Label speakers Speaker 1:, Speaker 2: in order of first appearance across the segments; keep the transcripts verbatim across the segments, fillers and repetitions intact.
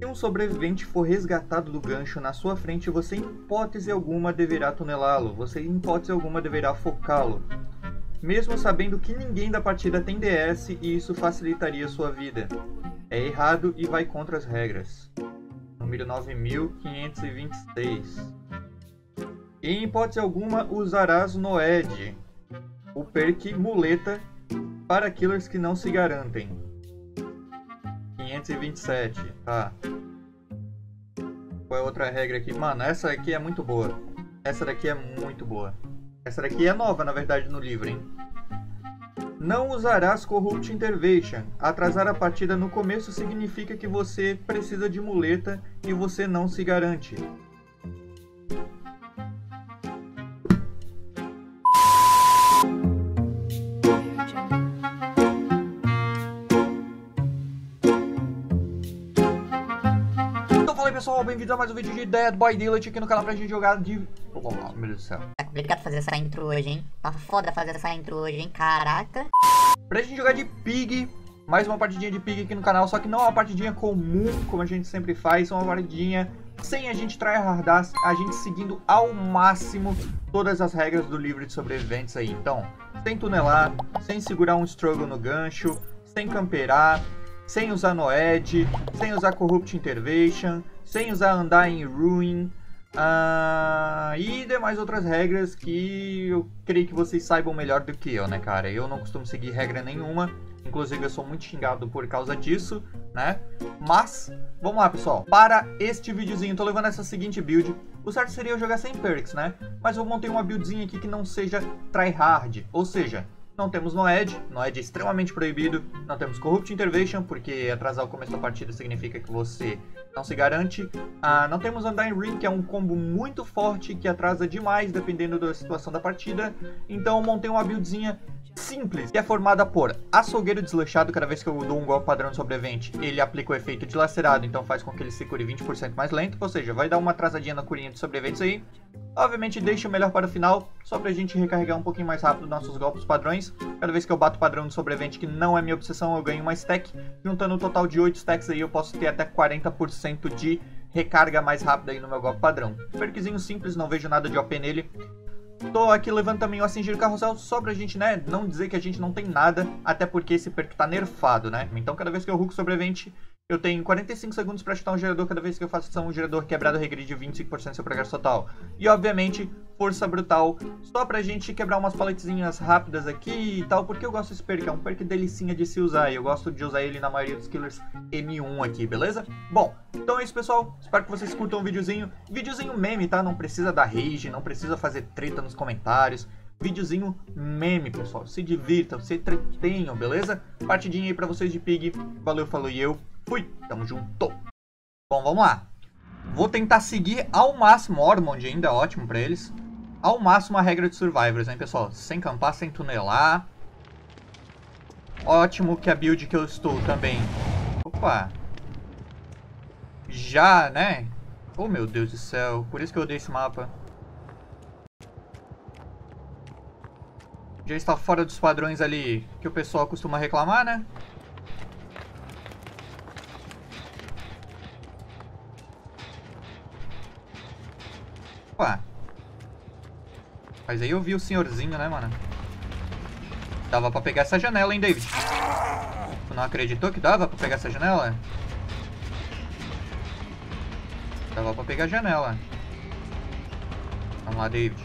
Speaker 1: Se um sobrevivente for resgatado do gancho na sua frente, você em hipótese alguma deverá tunelá-lo, você em hipótese alguma deverá focá-lo, mesmo sabendo que ninguém da partida tem D S e isso facilitaria sua vida. É errado e vai contra as regras. Número nove mil quinhentos e vinte e seis. Em hipótese alguma usarás Noed, o perk muleta para killers que não se garantem. quinhentos e vinte e sete, tá. Qual é a outra regra aqui? Mano, essa aqui é muito boa. Essa daqui é muito boa. Essa daqui é nova, na verdade, no livro, hein? Não usarás Corrupt Intervention. Atrasar a partida no começo significa que você precisa de muleta e você não se garante. Fala aí pessoal, bem-vindos a mais um vídeo de Dead by Daylight aqui no canal pra gente jogar de... Oh, meu Deus do céu.
Speaker 2: Tá complicado fazer essa intro hoje, hein? Tá foda fazer essa intro hoje, hein? Caraca.
Speaker 1: Pra gente jogar de Pig, mais uma partidinha de Pig aqui no canal, só que não é uma partidinha comum, como a gente sempre faz, é uma partidinha sem a gente tryhardar, a gente seguindo ao máximo todas as regras do livro de sobreviventes aí. Então, sem tunelar, sem segurar um struggle no gancho, sem camperar, sem usar Noed, sem usar Corrupt Intervention, sem usar andar em Ruin, uh, e demais outras regras que eu creio que vocês saibam melhor do que eu, né, cara? Eu não costumo seguir regra nenhuma, inclusive eu sou muito xingado por causa disso, né? Mas, vamos lá, pessoal. Para este videozinho, eu tô levando essa seguinte build. O certo seria eu jogar sem perks, né? Mas eu montei uma buildzinha aqui que não seja tryhard, ou seja... Não temos Noed, Noed é extremamente proibido. Não temos Corrupt Intervention, porque atrasar o começo da partida significa que você não se garante. Ah, não temos Undying Ring, que é um combo muito forte, que atrasa demais, dependendo da situação da partida. Então eu montei uma buildzinha simples, que é formada por açougueiro desleixado. Cada vez que eu dou um golpe padrão de sobrevivente, ele aplica o efeito dilacerado, então faz com que ele se cure vinte por cento mais lento. Ou seja, vai dar uma atrasadinha na curinha de sobreviventes aí. Obviamente deixa o melhor para o final, só pra gente recarregar um pouquinho mais rápido nossos golpes padrões. Cada vez que eu bato padrão de sobrevivente, que não é minha obsessão, eu ganho uma stack. Juntando um total de oito stacks aí, eu posso ter até quarenta por cento de recarga mais rápida aí no meu golpe padrão. Perkzinho simples, não vejo nada de O P nele. Tô aqui levando também o Acingir Carrossel, só pra gente, né, não dizer que a gente não tem nada, até porque esse perk tá nerfado, né? Então cada vez que eu ruco sobrevivente, eu tenho quarenta e cinco segundos pra chutar um gerador. Cada vez que eu faço um gerador quebrado, regride vinte e cinco por cento do seu progresso total. E obviamente, força brutal, só pra gente quebrar umas paletezinhas rápidas aqui e tal, porque eu gosto desse perk, é um perk delicinha de se usar, e eu gosto de usar ele na maioria dos killers M um aqui, beleza? Bom, então é isso pessoal, espero que vocês curtam o videozinho, videozinho meme, tá? Não precisa dar rage, não precisa fazer treta nos comentários, videozinho meme, pessoal, se divirtam, se entretenham, beleza? Partidinha aí pra vocês de Pig, valeu, falou e eu fui, tamo junto! Bom, vamos lá, vou tentar seguir ao máximo, Ormond ainda é ótimo pra eles, ao máximo a regra de Survivors, hein, pessoal? Sem campar, sem tunelar. Ótimo que a build que eu estou também... Opa! Já, né? Oh, meu Deus do céu. Por isso que eu odeio esse mapa. Já está fora dos padrões ali que o pessoal costuma reclamar, né? Opa! Mas aí eu vi o senhorzinho, né, mano? Dava pra pegar essa janela, hein, David? Tu não acreditou que dava pra pegar essa janela? Dava pra pegar a janela. Vamos lá, David.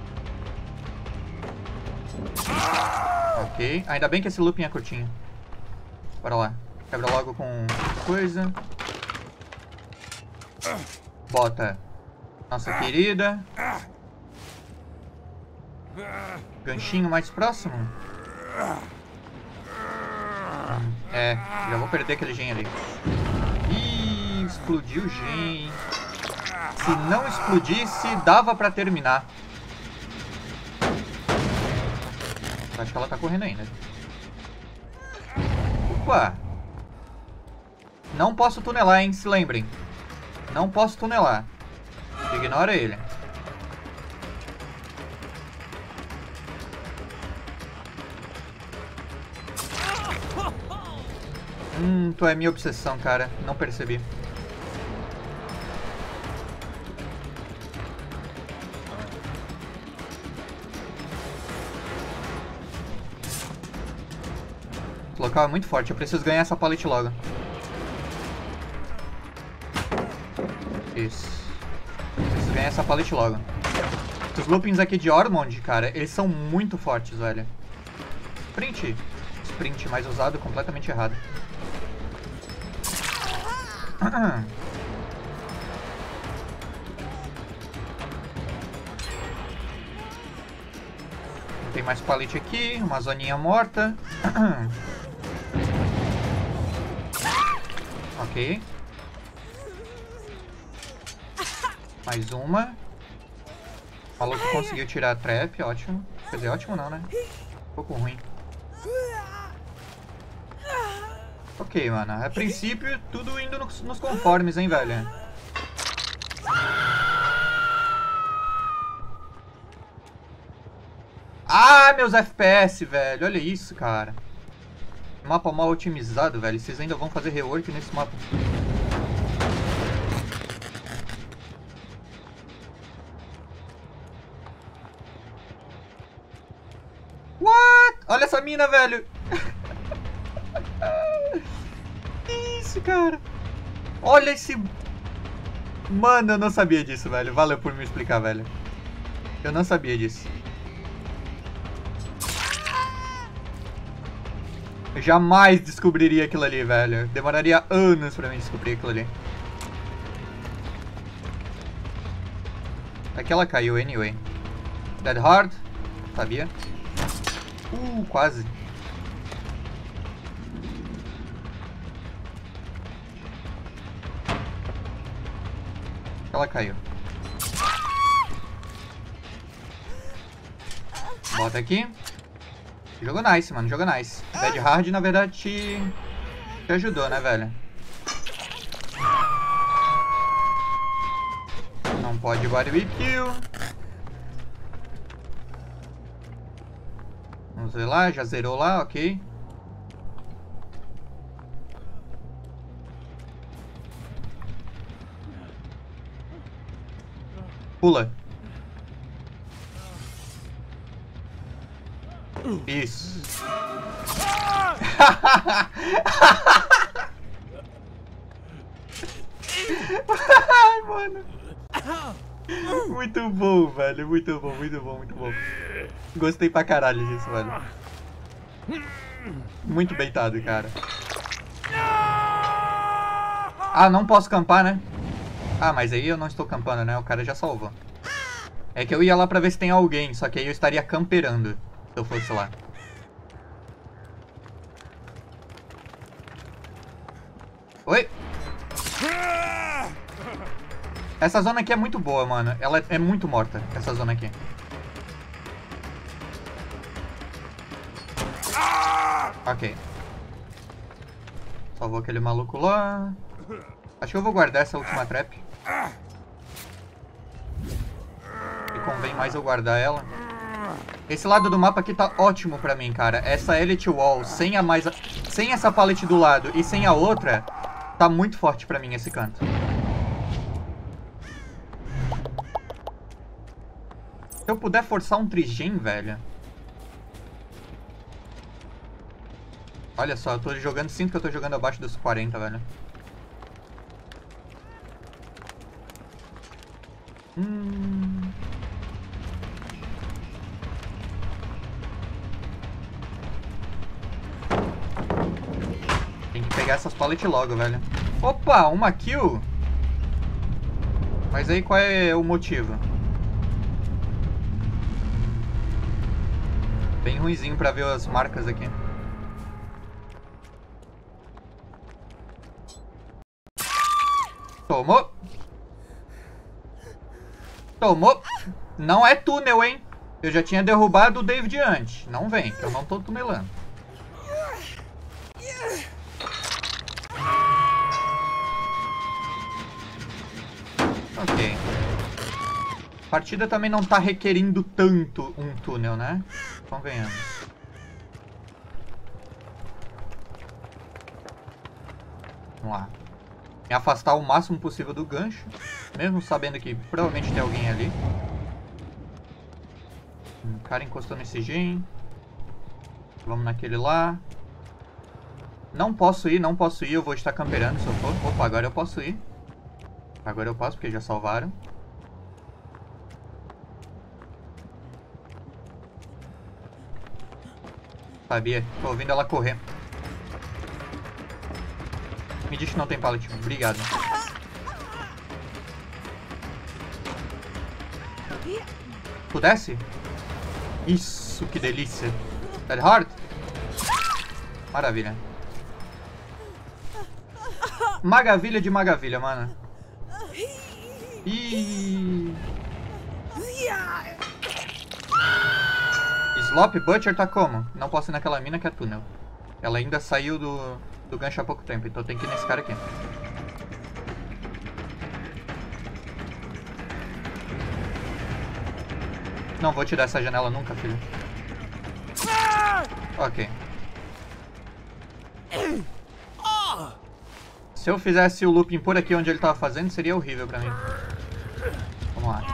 Speaker 1: Ok. Ainda bem que esse looping é curtinho. Bora lá. Quebra logo com coisa. Bota nossa querida. Ganchinho mais próximo? É, já vou perder aquele gen ali. Ih, explodiu o gen. Se não explodisse, dava pra terminar. Acho que ela tá correndo ainda. Opa! Não posso tunelar, hein? Se lembrem. Não posso tunelar. Ignora ele. Hum, tu é minha obsessão, cara. Não percebi. local é muito forte. Eu preciso ganhar essa pallet logo. Isso. Preciso ganhar essa pallet logo. Os loopings aqui de Ormond, cara, eles são muito fortes, velho. Sprint. Sprint mais usado, completamente errado. Tem mais pallet aqui, uma zoninha morta. Ok. Mais uma. O maluco conseguiu tirar a trap, ótimo. Quer dizer, ótimo não, né? Um pouco ruim. Ok, mano. A princípio, tudo indo nos, nos conformes, hein, velho? Ah, meus F P S, velho. Olha isso, cara. Mapa mal otimizado, velho. Vocês ainda vão fazer rework nesse mapa. What? Olha essa mina, velho. Que isso, cara? Olha esse... Mano, eu não sabia disso, velho. Valeu por me explicar, velho. Eu não sabia disso. Eu jamais descobriria aquilo ali, velho. Demoraria anos pra mim descobrir aquilo ali. Aqui ela caiu, anyway. Dead Hard. Sabia? Uh, quase. Ela caiu. Bota aqui. Jogo nice, mano. Jogo nice. Dead Hard, na verdade, te, te ajudou, né, velho? Não pode barbecue. Vamos ver lá. Já zerou lá, ok. Pula. Isso. Ai, mano. Muito bom, velho. Muito bom, muito bom, muito bom. Gostei pra caralho disso, velho. Muito beitado, cara. Ah, não posso campar, né? Ah, mas aí eu não estou campando, né? O cara já salvou. É que eu ia lá pra ver se tem alguém, só que aí eu estaria camperando. Se eu fosse lá. Oi? Essa zona aqui é muito boa, mano. Ela é muito morta, essa zona aqui. Ok. Salvou aquele maluco lá. Acho que eu vou guardar essa última trap. E convém mais eu guardar ela. Esse lado do mapa aqui tá ótimo pra mim, cara. Essa Elite Wall, sem, a mais a... sem essa pallet do lado e sem a outra, tá muito forte pra mim esse canto. Se eu puder forçar um trigem, velho. Olha só, eu tô jogando, sinto que eu tô jogando abaixo dos quarenta, velho. Hum... Tem que pegar essas pallets logo, velho. Opa, uma kill? Mas aí qual é o motivo? Bem ruinzinho pra ver as marcas aqui. Tomou. Tomou. Não é túnel, hein? Eu já tinha derrubado o David antes. Não vem, que eu não tô tunelando. Ok. A partida também não tá requerindo tanto um túnel, né? Convenhamos. Vamos lá. Me afastar o máximo possível do gancho. Mesmo sabendo que provavelmente tem alguém ali. O cara encostou nesse gen. Vamos naquele lá. Não posso ir, não posso ir. Eu vou estar camperando se eu for. Opa, agora eu posso ir. Agora eu posso, porque já salvaram. Sabia. Tô ouvindo ela correr. Me diz que não tem pallet. Obrigado. Tu desce? Isso, que delícia. Dead Hard? Maravilha. Magavilha de magavilha, mano. Ih. Slop Butcher tá como? Não posso ir naquela mina que é túnel. Ela ainda saiu do, do gancho há pouco tempo, então tem que ir nesse cara aqui. Não vou tirar essa janela nunca, filho. Ok. Se eu fizesse o looping por aqui onde ele tava fazendo, seria horrível pra mim. Vamos lá.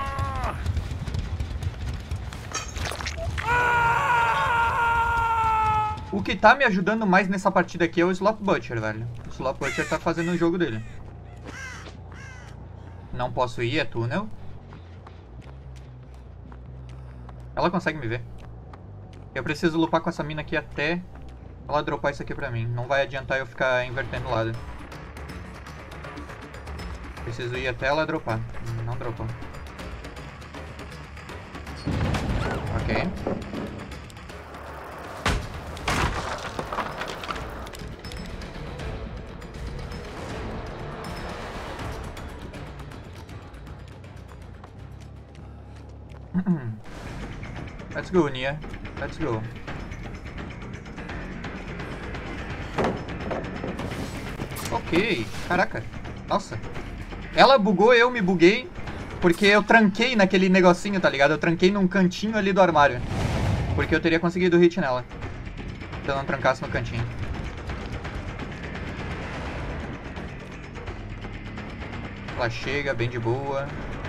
Speaker 1: O que tá me ajudando mais nessa partida aqui é o Slop Butcher, velho. O Slop Butcher tá fazendo o jogo dele. Não posso ir, é túnel. Ela consegue me ver. Eu preciso lupar com essa mina aqui até ela dropar isso aqui pra mim. Não vai adiantar eu ficar invertendo o lado. Preciso ir até ela dropar. Não dropou. Ok. Let's go, Nia. Let's go. Ok. Caraca. Nossa. Ela bugou, eu me buguei. Porque eu tranquei naquele negocinho, tá ligado? Eu tranquei num cantinho ali do armário. Porque eu teria conseguido hit nela. Se eu não trancasse no cantinho. Ela chega bem de boa.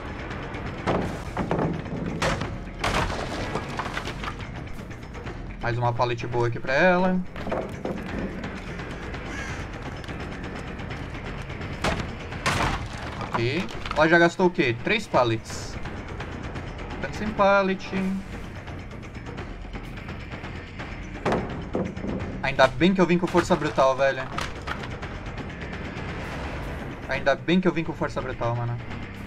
Speaker 1: Mais uma pallet boa aqui pra ela. Ok. Ela já gastou o quê? Três pallets. Tá sem pallet. Ainda bem que eu vim com força brutal, velho. Ainda bem que eu vim com força brutal, mano.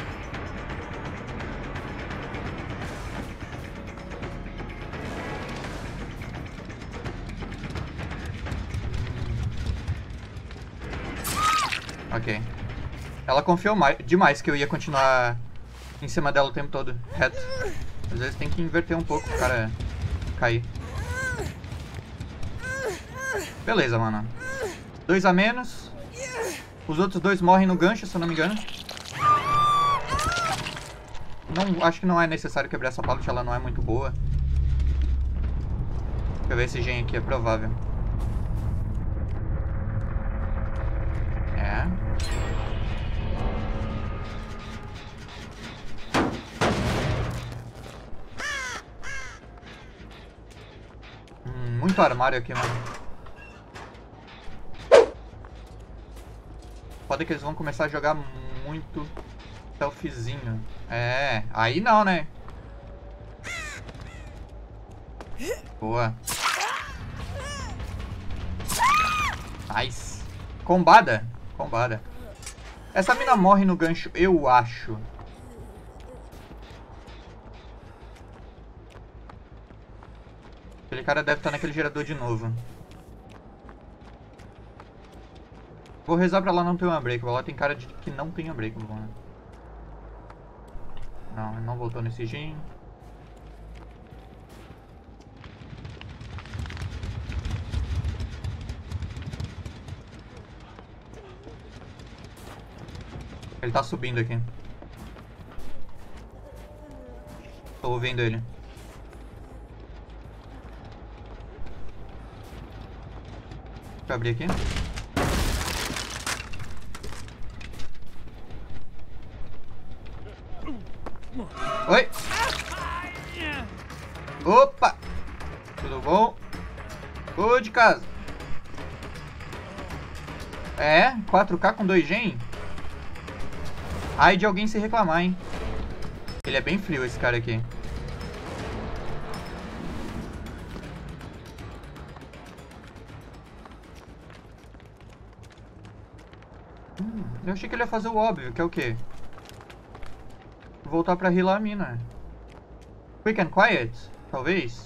Speaker 1: Ok. Ela confiou mais, demais que eu ia continuar em cima dela o tempo todo, reto. Às vezes tem que inverter um pouco pro cara cair. Beleza, mano. Dois a menos. Os outros dois morrem no gancho, se eu não me engano. Não, acho que não é necessário quebrar essa pallet, ela não é muito boa. Deixa eu ver esse gen aqui, é provável. É. Hum, muito armário aqui, mano. Pode que eles vão começar a jogar muito stealthzinho. É, aí não, né? Boa. Nice. Combada. Combada. Essa mina morre no gancho, eu acho. Aquele cara deve estar naquele gerador de novo. Vou rezar pra ela não ter uma break. Ela tem cara de que não tem uma break. Não, ele não voltou nesse gen. Ele tá subindo aqui. Tô ouvindo ele. Deixa eu abrir aqui. Oi! Opa! Tudo bom? Ô de casa! É, quatro K com dois gen? Ai de alguém se reclamar, hein? Ele é bem frio, esse cara aqui. Hum, eu achei que ele ia fazer o óbvio, que é o quê? Voltar pra healar a mina. Quick and Quiet, talvez?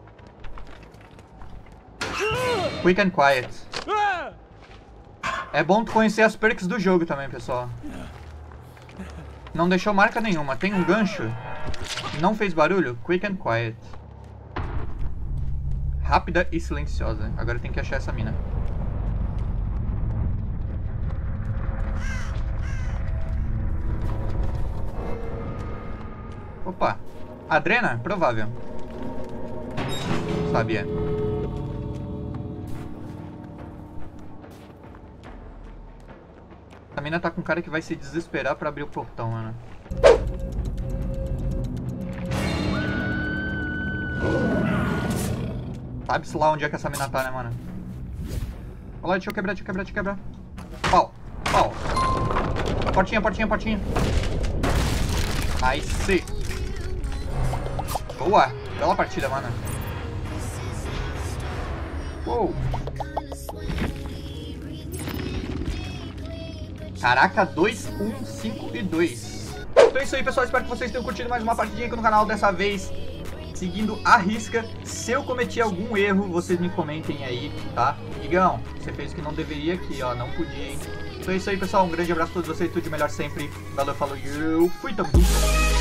Speaker 1: Quick and Quiet. É bom tu conhecer as perks do jogo também, pessoal. Não deixou marca nenhuma. Tem um gancho. Não fez barulho. Quick and Quiet. Rápida e silenciosa. Agora tem que achar essa mina. Opa. Adrena? Provável. Sabia. A mina tá com um cara que vai se desesperar pra abrir o portão, mano. Sabe-se lá onde é que essa mina tá, né, mano? Olha lá, deixa eu quebrar, deixa eu quebrar, deixa eu quebrar. Pau, pau. Portinha, portinha, portinha. Aí sim. Boa. Bela partida, mano. Uou. Caraca, dois, um, cinco e dois. Então é isso aí, pessoal. Espero que vocês tenham curtido mais uma partidinha aqui no canal. Dessa vez, seguindo a risca. Se eu cometi algum erro, vocês me comentem aí, tá? Digão, você fez o que não deveria aqui, ó. Não podia, hein? Então é isso aí, pessoal. Um grande abraço a todos vocês. Tudo de melhor sempre. Valeu, falou e eu fui, tamo junto.